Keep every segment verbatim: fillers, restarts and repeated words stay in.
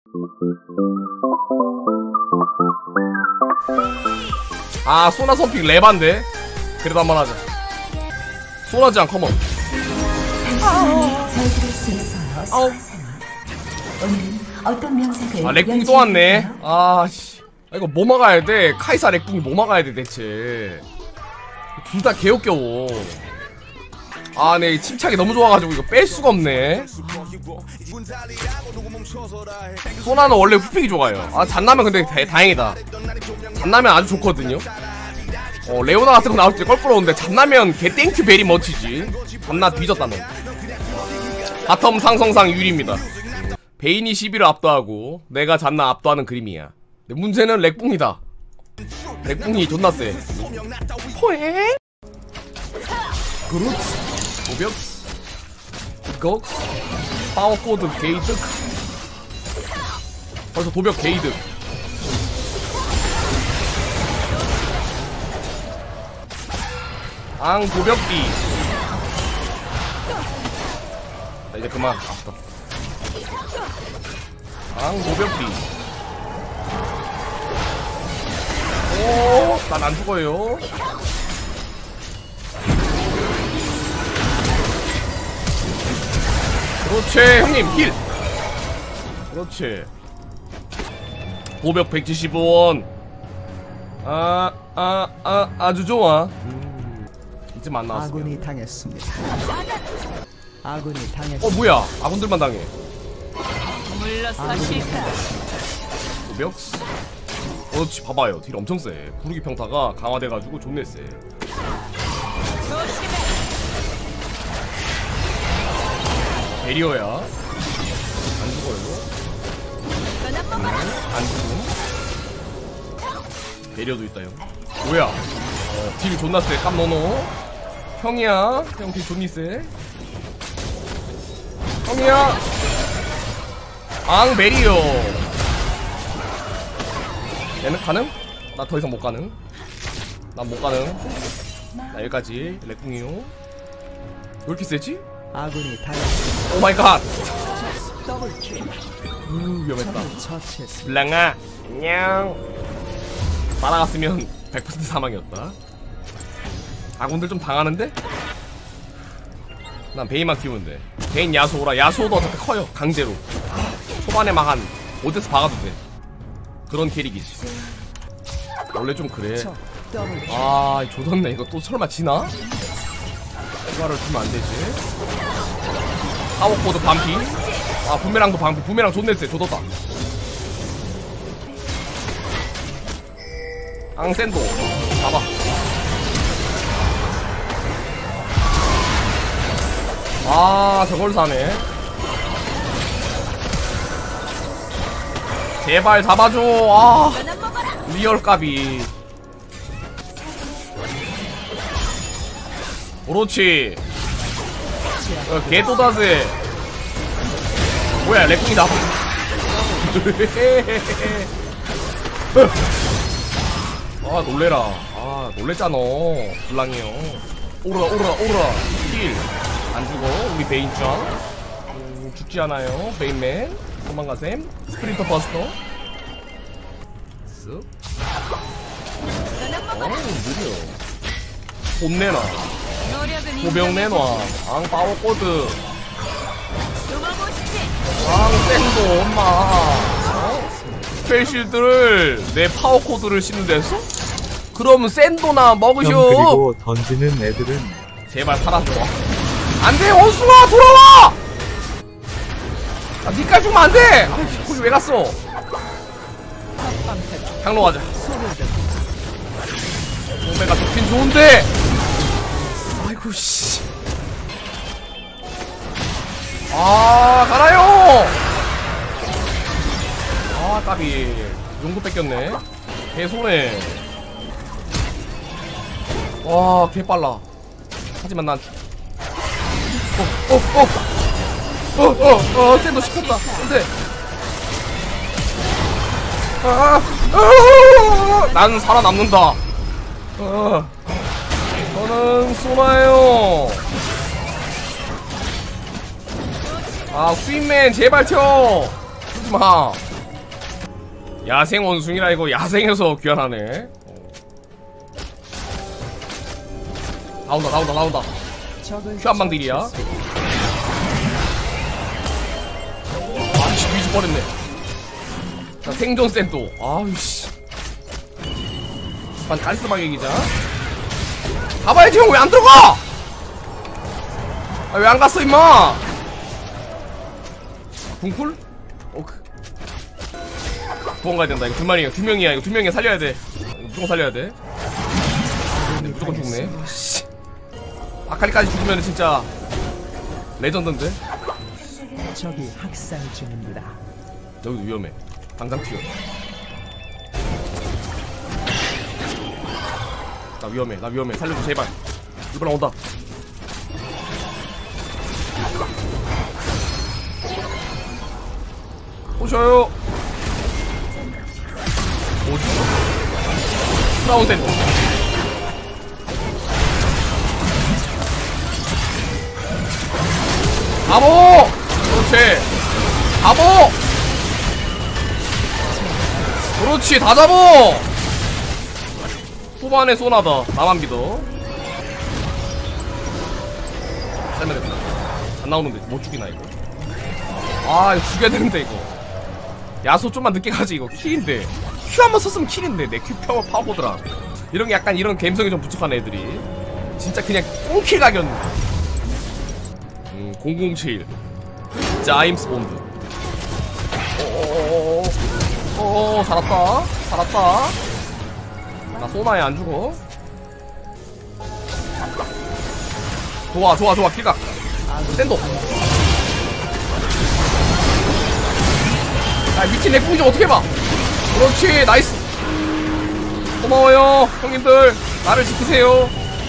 아 소나 선픽 레반데. 그래도 한번 하자. 소나지안 커먼. 아우. 아 렉궁이 또 왔네. 아씨. 아, 이거 뭐 막아야 돼? 카이사 렉궁이 뭐 막아야 돼 대체? 둘 다 개역겨워. 아, 네 침착이 너무 좋아가지고 이거 뺄 수가 없네. 소나는 원래 후픽이 좋아요. 아 잔나면 근데 다, 다행이다. 잔나면 아주 좋거든요. 어 레오나 같은 거 나올 때 껄끄러운데 잔나면 개 땡큐 베리 멋지지. 잔나 뒤졌다 너. 바텀 상성상 유리입니다. 베인이 시비를 압도하고 내가 잔나 압도하는 그림이야. 근데 문제는 렉붕이다. 렉붕이 존나 세. 포에 그렇지. 도벽 이거 파워코드 게이득. 벌써 도벽 게이득. 앙 도벽기. 나 이제 그만. 아프다. 앙 도벽기. 오, 난 안 죽어요. 그렇지 형님 힐. 그렇지. 보벽 백칠십오 원. 아, 아, 아, 아주 좋아. 음, 이제 만나왔어. 아군이 당했습니다. 아군이 당했습니다. 어 뭐야? 아군들만 당해. 물러서실까? 보벽. 그렇지 봐봐요. 딜 엄청 세. 구르기 평타가 강화돼가지고 존내 세. 베리어야. 안 죽어요. 응, 안 죽음. 베리어도 있다 형. 뭐야? 어, 딜 존나 세. 깜노노. 형이야. 형 딜 존니 세. 형이야. 앙 베리어. 얘는 가능? 나 더 이상 못 가능. 난 못 가능. 나 여기까지. 렉궁이요. 왜 이렇게 세지? 아군이 당했습니다. 오 마이 갓. 더블킬. 으 위험했다. 처치했습니다. 블랑아 안녕. 따라갔으면 백 퍼센트 사망이었다. 아군들 좀 당하는데? 난 베인만 키우면 돼. 베인 야수오라. 야수오도 어차피 커요. 강제로 초반에 막 한 오 대에서 박아도 돼. 그런 캐릭이지. 원래 좀 그래. 아 조졌네. 이거 또 설마 지나? 추가를 주면 안 되지. 파워코드 반피. 아 부메랑도 반피. 부메랑 존내 세. 조졌다. 앙센도 잡아. 아 저걸 사네. 제발 잡아줘. 아 리얼 까비. 그렇지. 어, 개또다세. 뭐야 렉궁이 나와. 아 놀래라. 아 놀랬잖아 블랑이 형. 오라 오라 오라. 힐 안죽어 우리 베인짱. 음, 죽지 않아요 베인맨. 도망가셈. 스프린터 버스터. 쓱. 어 느려. 돈 내놔. 보병 내놔. 앙 파워코드. 앙 쌩도 엄마. 어? 스펠실드를 내 파워코드를 씹는 데서? 그럼 샌도나 먹으쇼. 형 그리고 던지는 애들은 제발 사라져. 안돼 원숭아 돌아와. 아 니까지 주면 안돼. 아 거기 왜 갔어. 향로 가자. 몸매가 좋긴 좋은데. 아이고 씨. 아 가라요. 아 까비. 용도 뺏겼네. 개손해. 와 개빨라. 하지만 난 어 어 어 어 어 샌도 시켰다. 안돼. 아, 아, 난 살아남는다. 어, 저는 소나예요. 아, 스윗맨 제발 쳐. 하지마. 야생 원숭이라 이거 야생에서 귀환하네. 나온다 나온다 나온다. 큐 한 방 딜이야. 아이씨 위지 뻔했네. 자 생존 센또. 아이씨 반 깔끔하게 이기자. 가봐야지 형. 왜 안 들어가? 아, 왜 안 갔어 임마. 궁쿨? 오크. 도망가야 된다. 이거 두 마리야. 두 명이야. 이거 두 명이야. 살려야 돼. 무조건 살려야 돼. 근데 무조건 죽네. 씨. 아카리까지 죽으면 진짜 레전드인데. 적이 학살 중입니다. 여기도 위험해. 당장 튀어. 나 위험해. 나 위험해. 살려줘 제발. 이번에 온다. 오셔요. 뭐지? 크라운 센터. 바보! 그렇지. 바보! 그렇지. 다 잡어! 후반에 쏘나다. 나만 믿어. 쌀면 됐다. 안 나오는데 못 죽이나 이거. 아 이거 죽여야 되는데 이거. 야소 좀만 늦게 가지. 이거 킬인데 큐 한번 썼으면 킬인데 내 큐 펴 파보더라. 이런 게 약간 이런 감성이 좀 부족한 애들이 진짜 그냥 꽁킬 각이었는데. 음 공공칠 자임스 본드. 오오오오 오 살았다 살았다. 나 소나에 안 죽어. 좋아 좋아 좋아. 킬각 센도. 야 미친 내 궁 좀 어떻게 봐. 그렇지 나이스. 고마워요 형님들. 나를 지키세요.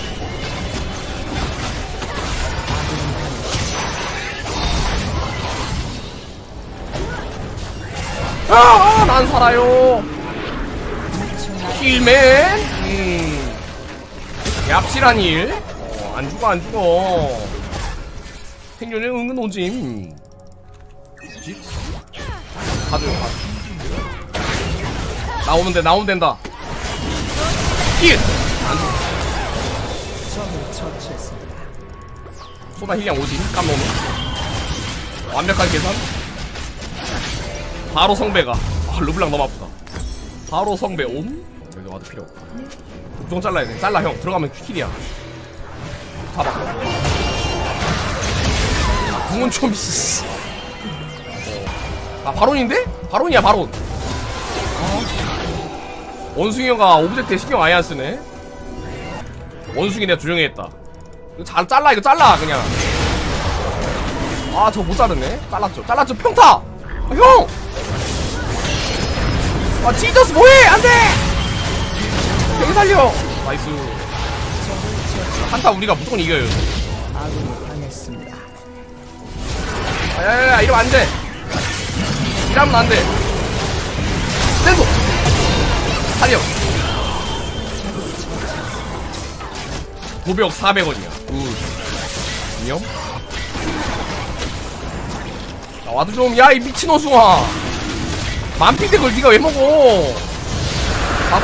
아, 난 살아요. 힐맨. 음. 얍실한 일. 어, 안 죽어 안 죽어. 생존의 응은 오짐. 가져요 가져. 나오면 돼 나오면 된다. 힐. 안 죽어. 적을 처치했습니다. 소나 힐량 오짐. 깜놓네. 완벽한 계산. 바로 성배가. 아 르블랑 너무 아프다. 바로 성배 옴. 여기 와도 필요 없다. 무조건 잘라야 돼. 잘라 형. 들어가면 킬이야. 가봐. 아 궁은 좀 씨. 아 바론인데? 바론이야 바론. 아. 원숭이 형가 오브젝트에 신경 아예 안 쓰네. 원숭이 내가 조용히 했다. 이거 잘 잘라 이거 잘라 그냥. 아 저거 못 자르네. 잘랐죠 잘랐죠. 평타. 아, 형. 아 지저스 뭐해 안돼. 여기 살려. 나이스. 한타 우리가 무조건 이겨요. 아군이 당했습니다. 야야야 이러면 안돼. 이러면 안돼. 센도 살려. 도벽 사백 원이야 굿. 안녕. 자 와도 좀. 야 이 미친 어숭아. 만피대 그걸 니가 왜 먹어. 바보.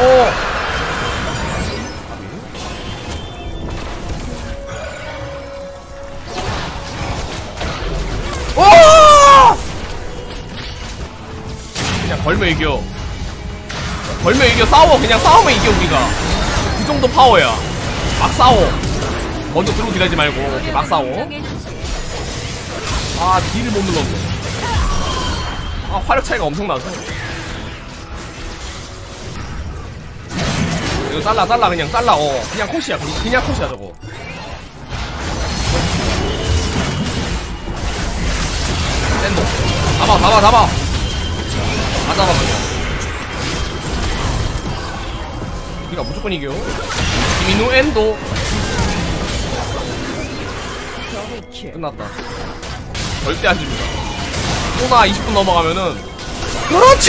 오! 그냥 걸면 이겨. 걸면 이겨. 싸워. 그냥 싸우면 이겨 우리가. 그 정도 파워야. 막 싸워. 먼저 들고 딜하지 말고 막 싸워. 아 딜을 못 눌렀네. 아 화력 차이가 엄청나서. 이거 잘라 잘라 그냥 잘라. 어 그냥 컷이야. 그냥 컷이야 저거. 센도 잡아 잡아 잡아. 다 잡아 그냥. 우리가 무조건 이겨. 김인우 엔도. 끝났다. 절대 안 집니다. 소나 이십 분 넘어가면은. 그렇지!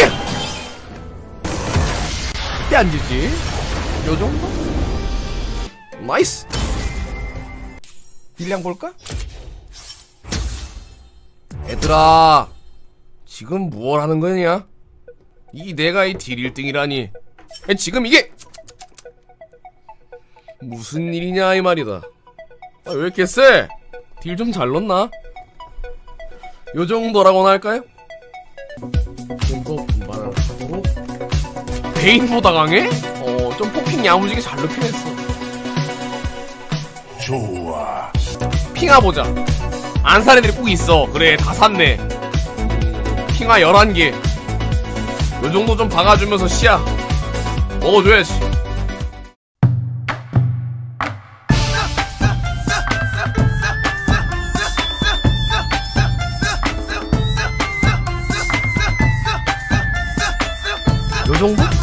절대 안 지지. 요 정도? 나이스! 딜량 볼까? 얘들아, 지금 무얼 하는 거냐? 이 내가 이 딜 일 등이라니. 지금 이게 무슨 일이냐 이 말이다. 아, 왜 이렇게 세? 딜 좀 잘 넣나? 요 정도라고나 할까요? 좀더 분발을 하도록. 베인보다 강해? 어, 좀 포킹 야무지게 잘 넣긴 했어. 좋아. 핑하 보자. 안 산 애들이 꼭 있어. 그래, 다 샀네. 핑하 열한 개. 요 정도 좀 박아주면서 시야 먹어줘야지. 요 정도?